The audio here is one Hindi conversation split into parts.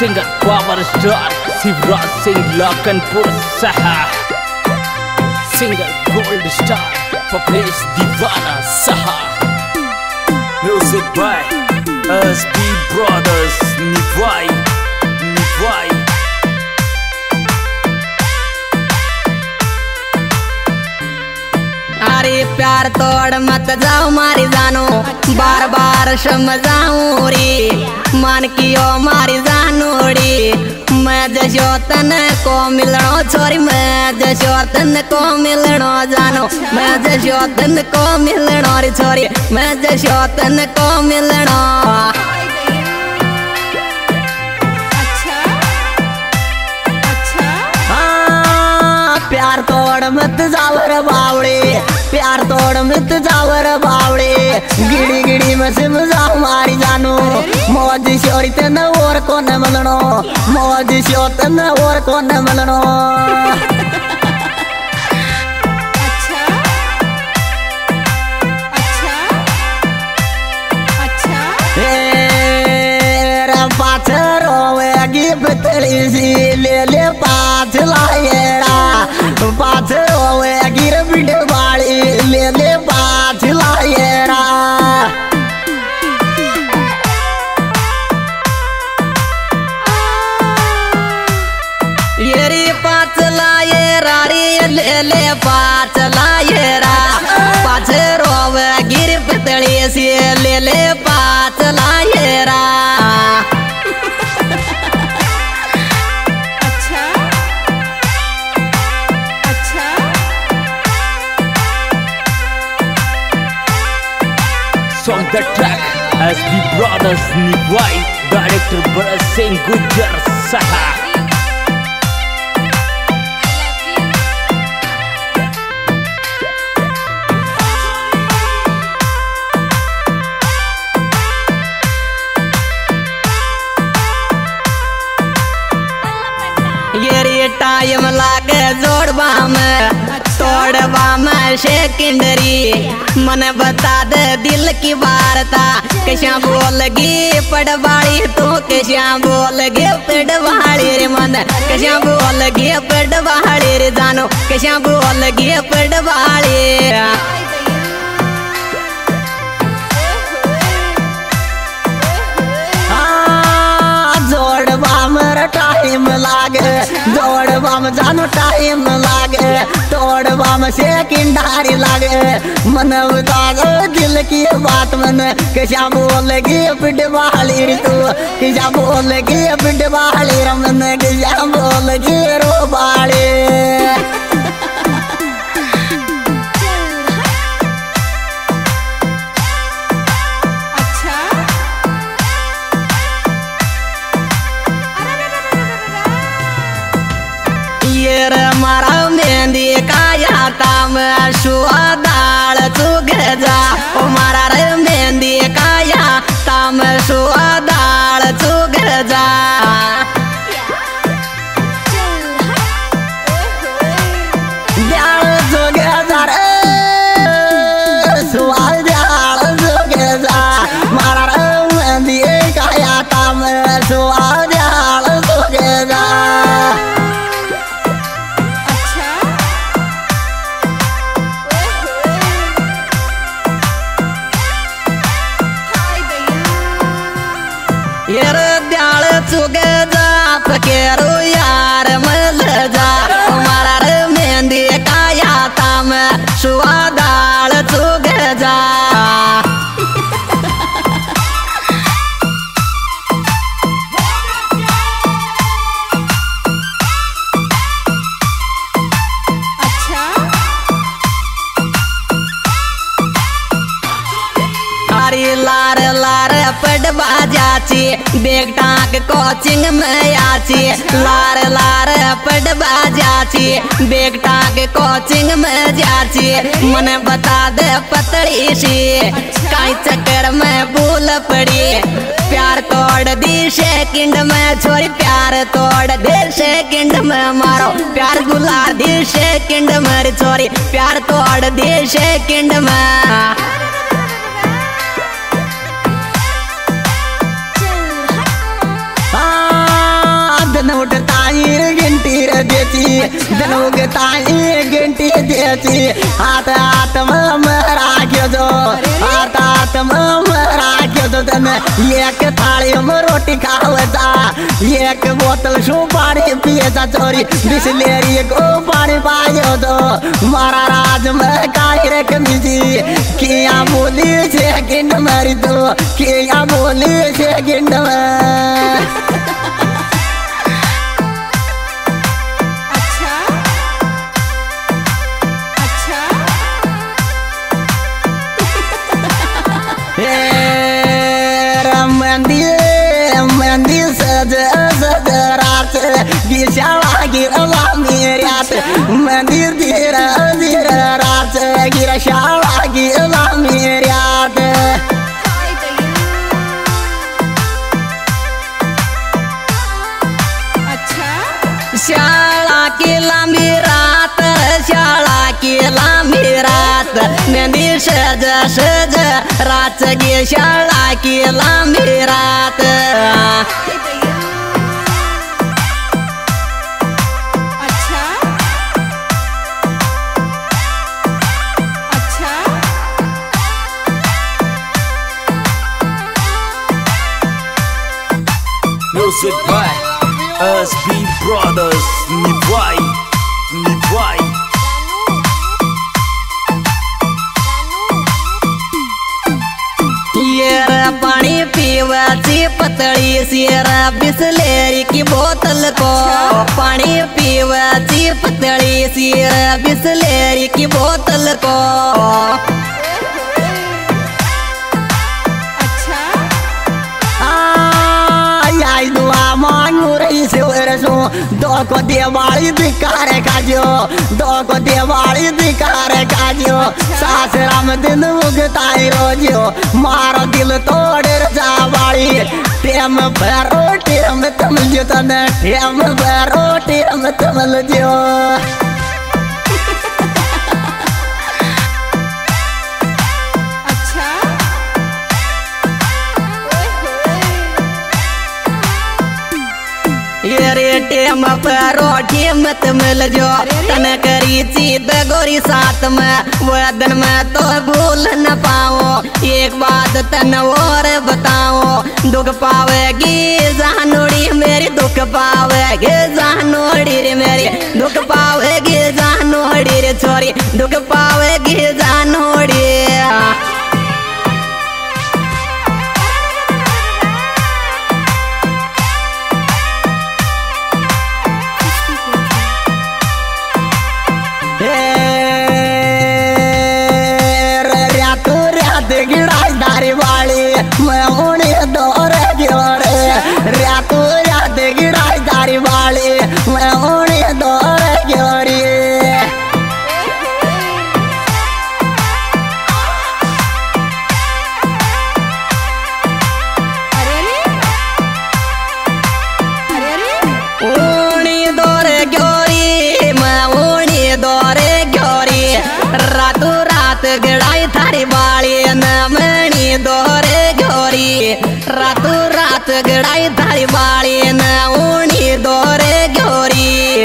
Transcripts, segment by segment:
Singer power star Shivraj Singh Lakhanpur सहा, singer gold star Papesh Deewana सहा, music by SP brothers Niwai Niwai. अरे प्यार तोड़ मत जाओ मारी जानो, बार बार समझाऊं रे, मान कियो मारी जानो रे। मैं जशो तन को मिलनो छोरी, मैं जशो तन को मिलनो जानो, मैं जशो तन को मिलनो रे छोरी, मैं जशो तन को मिलनो। प्यार तोड़ मत जावर बावड़े, प्यार तोड़ मत जावर बावड़े, गिड़ी गिड़ी में समझाओ मारी जानो। मौज शोरी तन और कोन मिलनो, मौज शो तन और कोन मिलनो। बतली सी ले ले पाँच लायरा, पाँच रोवे गिर बिड बाड़ी ले ले पाँच लायरा। ये रे पाँच लायरा रे ले ले पाँच लायरा, पाँच रोवे गिर बतली सी ले ले पाँच लायरा। Song the track SB Brothers Niwai, director Bharat Singh Gujjar Saha। ये रे टाइम लागे जोड़वा में तोड़वा में सेकेंडरी, मन बता दे दिल की वार्ता, कैसा बोलगी पड़वाड़ी तो कैसा बोलगे पड़वाड़ी रे मन, कैसा बोलगे पड़वाड़ी रे जानो, कैसा बोलगे पड़वाड़ी। टाइम लागे जोड़वा में जानो टाइम लागे, तोड़वा में सेकेंडारी लागे, मन बता दिल की बात मन, कैसा बोलेगी पिटवाली रे तू, कैसा बोलेगी पिटवाली रे मन, कैसा बोलेगी रोबाली। मारा मेहंदी काया ताम सुदाल चुग जा, ओ मारा रे मेहंदी काया ताम सुदाल चुग जा। दयाल चुग जा रे सुवाल दयाल चुग जा, मारा रे मेहंदी काया ताम सुवाल दयाल चुग जा। यार दयाल चुग जा फकेरो यार मल जा, हमारा रे मेहंदी काया ताम सुदाल चुग जा। लार लार पड़वा जाची, बेग टाक कोचिंग में आची, लार लार पड़वा जाची, बेग टाक कोचिंग में जाची, मन बता दे पतड़ी सी, काई चक्कर में भूल पड़ी, प्यार तोड़ दी सेकंड में छोरी, प्यार तोड़ दे सेकंड में मारो, प्यार गुला दी सेकंड में छोरी, प्यार तोड़ दी सेकंड में। देती दिनों ताई गिनती देती हाथ हाथ में राख्यो जो हाथ हाथ में राख्यो जो तने एक थाली में रोटी खावता एक बोतल सुपारी पिएता चोरी बिसलेरी को पानी पायो तो मारा राज में काई रे कमीजी किया बोली सेकंड मरी तो किया बोली सेकंड में मंदिर सज सज रात गिरशाला गिरला मेरात मंदिर धीरे धीरे रात गिरशाला गिरला मेरात शाला की लंबी रात शाला की लंबी रात मंदिर सज सज रात गिरशाला की लंबी रात Music by SB Brothers Nivai ये पानी पीवाची पतली सिर बिसलेरी की बोतल को पानी पीवाची पतली सिर बिसलेरी की बोतल को दो को दिवाली दिखारे काजो दो को दिवाली दिखारे काजो सासरा में दिन उगताई रोजो मारो दिल तोड़ जावाली टेम भरो टेम तमल जो तने टेम भरो टेम तमल जो टेम पर मत मिल जो तन करी चीत गोरी साथ में वदन में तो भूल न पाओ एक बात तन और बताओ दुख पावेगी जानोड़ी मेरी दुख पावेगी जानोड़ी रे मेरी दुख पावेगी जानोड़ी रे छोरी दुख पावेगी जानोड़ी मैं उन्हें दौर जोड़े रातों रात गिराई दारी वाली मैं उन्हें दौर जोड़ी उन्हें दौर जोड़ी मैं उन्हें दौर जोड़ी रातों रात गिराई थारी वाली न मनी दौरे रातों रात गड़ाई थारी बाड़ी न ऊनी दौरे गोरी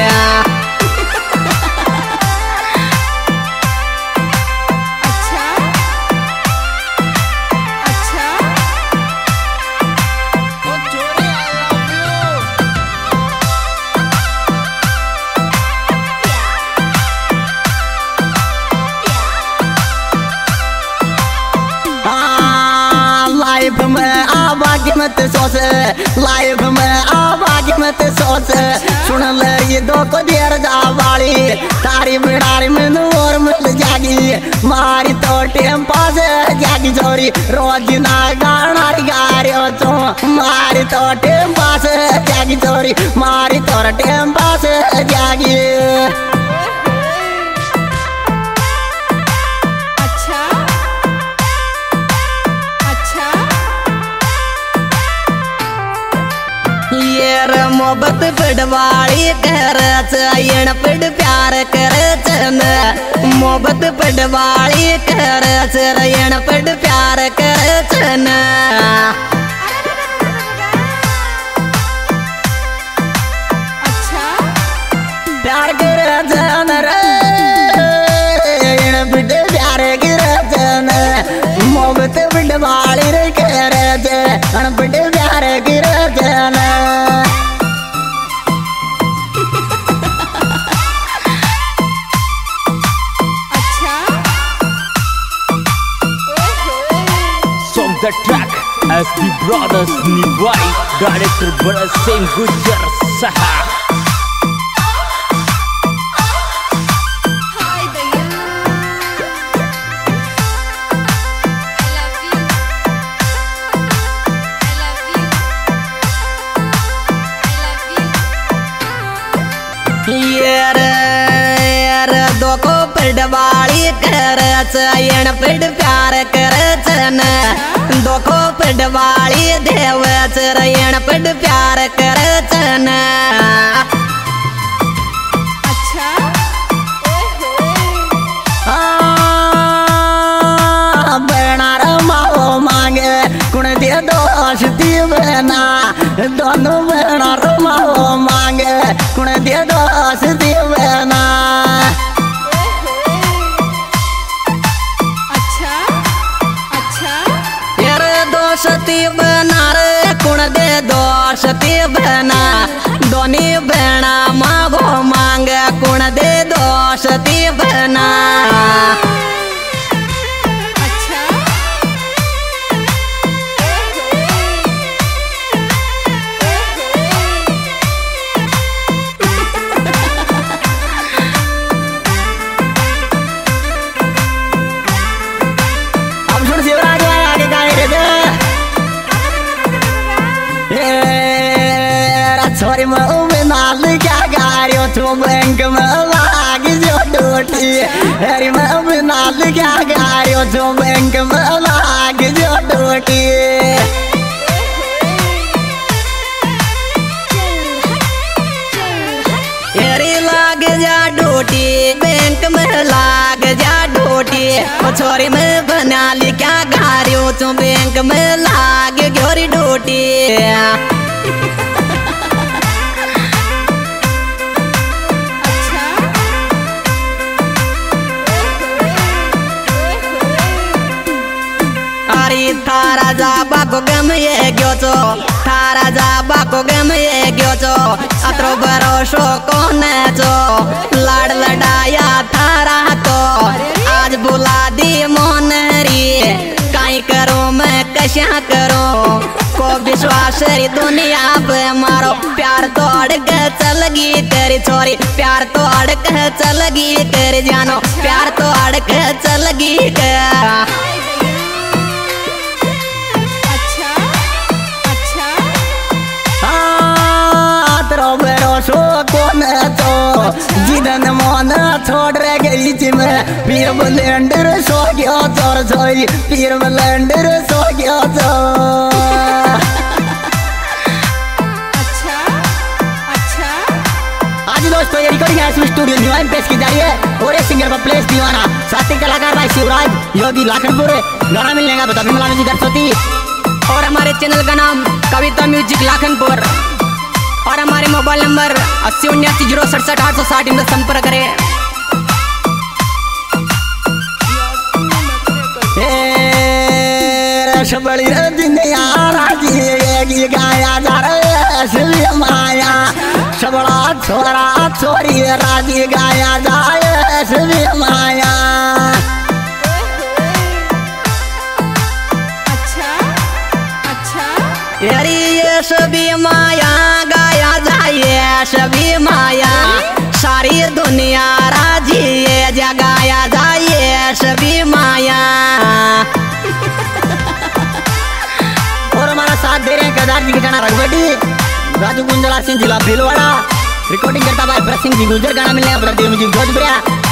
लाइफ में आवाज मत सोच लाइफ में आवाज मत सोच सुन ले ये दो को देर जावाली तारी बिड़ारी में नूर मिल जागी मारी तो टेम पास जागी छोरी रोज ना गाना गारियो तो मारी तो टेम पास जागी छोरी मारी तो टेम पास जागी मोहब्बत पड़वाड़ी कर चयन पड़ प्यार कर चन मोहब्बत पड़वाड़ी कर चयन पड़ प्यार कर चन बड़े प्यार गिरजना The track SB Brothers Nibwai, director Bharat Singh Gujjar Saha. दोको पिडवाड़ी करच येण पिड प्यार करच न दोको पिडवाड़ी देवच येण पिड प्यार करच न अच्छा बेणार माओ मांगे कुण दे दोष दीवना दोनों बेणार माओ मांगे कुण दे दोष दीवना दोषती बना रे कुण दे दोषती बना दोनी बना मागो मांग कुण दे दोषती बना अच्छा अब सुन शिवराज आगे गाए रे छोरी में नाल क्या गारियो तो बैंक में लाग जो डोटी हरी में नाल क्या गारियो तो बैंक में लाग जो डोटी हरी लाग जा डोटी बैंक में लाग जा डोटी छोरी में बना ली क्या गारियो तो बैंक में लाग गोरी डोटी थारा जाबा को गम ये ग्योचो थारा जाबा को गम ये ग्योचो अत्रो भरोसो कोने चो लाड लडाया थारा तो आज बुला दी मोनरी काई करो मैं कशा करो को विश्वास री दुनिया पे मारो प्यार तो अड़क चलगी तेरी छोरी प्यार तो अड़क चलगी तेरी जानो प्यार तो अड़क चलगी जिदन मन छोड़ रह गई थी मैं पीर बलेंडर सो गया चोर सोई पीर बलेंडर सो गया अच्छा आज दोस्तों ये रिकॉर्डिंग है स्टूडियो न्यू एमपीएस की जा रही है और ये सिंगर पर प्लेस दीवाना साथी कलाकार भाई शिवराज योगी लाखनपुर गाना मिलने का बता विमला म्यूजिक सरस्वती और हमारे चैनल का नाम कविता म्यूजिक लाखनपुर और हमारे मोबाइल नंबर 8079076860 इनका संपर्क करें। बड़ी दुनिया राजी गाया जा रही माया सबड़ा छोरा छोरी राजी गाया जाए माया यारी ये सभी माया गाया जाए सभी माया सारी दुनिया राजी ये जगाया जाए सभी माया और हमारा साथ दे रहे हैं केदार जी की जाना रघुवटी राजू गुंजला सिंह जिला भीलवाड़ा रिकॉर्डिंग करता भाई भरत सिंह जी गुजर गाना मिलने का